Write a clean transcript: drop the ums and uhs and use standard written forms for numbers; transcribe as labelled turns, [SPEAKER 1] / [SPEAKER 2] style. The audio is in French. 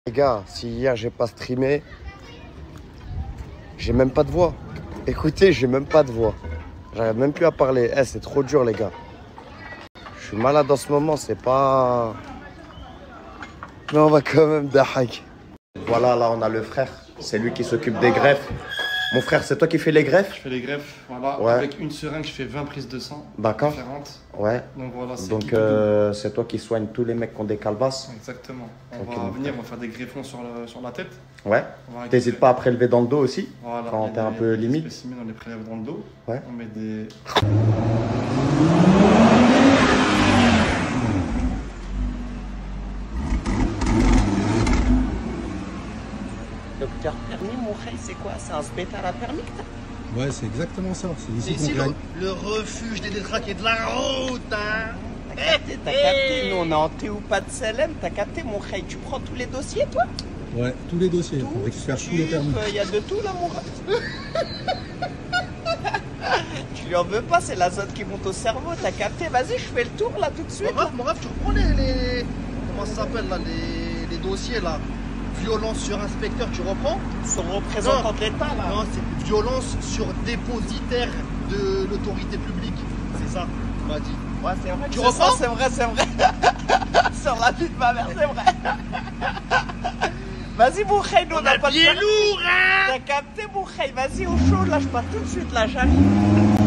[SPEAKER 1] Les gars, si hier j'ai pas streamé, j'ai même pas de voix. Écoutez, j'ai même pas de voix. J'arrive même plus à parler. Eh, c'est trop dur, les gars. Je suis malade en ce moment, c'est pas... Mais on va quand même dahak. Voilà, là, on a le frère. C'est lui qui s'occupe des greffes. Mon frère, c'est toi qui fais les greffes?
[SPEAKER 2] Je fais les greffes, voilà.
[SPEAKER 1] Ouais.
[SPEAKER 2] Avec une seringue, je fais 20 prises de sang.
[SPEAKER 1] D'accord.
[SPEAKER 2] Différentes.
[SPEAKER 1] Ouais.
[SPEAKER 2] Donc voilà, c'est
[SPEAKER 1] Donc, c'est toi qui soigne tous les mecs qui ont des calbasses?
[SPEAKER 2] Exactement. On
[SPEAKER 1] Ok,
[SPEAKER 2] va venir, on va faire des greffons sur la tête.
[SPEAKER 1] Ouais. T'hésites pas à prélever dans le dos aussi?
[SPEAKER 2] Voilà.
[SPEAKER 1] Quand t'es un peu limite?
[SPEAKER 2] Spécimens, on les prélève dans le dos.
[SPEAKER 1] Ouais.
[SPEAKER 2] On met des...
[SPEAKER 3] Docteur permis, mon frère, c'est quoi? C'est un sbétal à permis que t'as?
[SPEAKER 4] Ouais, c'est exactement ça. C'est
[SPEAKER 5] C'est
[SPEAKER 4] ici
[SPEAKER 5] ici
[SPEAKER 4] qu'on gagne.
[SPEAKER 5] le refuge des détraqués de la route, hein.
[SPEAKER 3] T'as capté, nous on est en thé ou pas de Selem, t'as capté mon frère, tu prends tous les dossiers toi?
[SPEAKER 4] Ouais, tous les dossiers. On récupère tous les permis.
[SPEAKER 3] Il y a de tout là mon frère. Tu lui en veux pas, c'est l'azote qui monte au cerveau, t'as capté? Vas-y, je fais le tour là tout de suite.
[SPEAKER 5] Mon rêve, tu reprends les... Comment ça s'appelle là, les dossiers là? Violence sur inspecteur, tu reprends?
[SPEAKER 3] Son représentant de l'État là.
[SPEAKER 5] Non, c'est violence sur dépositaire de l'autorité publique. C'est ça, tu m'as dit.
[SPEAKER 3] Ouais, c'est vrai.
[SPEAKER 5] Tu
[SPEAKER 3] c'est
[SPEAKER 5] reprends?
[SPEAKER 3] ça, c'est vrai, c'est vrai. Sur la vie de ma mère, c'est vrai. Vas-y, Boukhey, nous on n'a pas de...
[SPEAKER 5] pied lourd, hein.
[SPEAKER 3] T'as capté, Boukhey? Vas-y, au chaud, là, je pars tout de suite, là, j'arrive.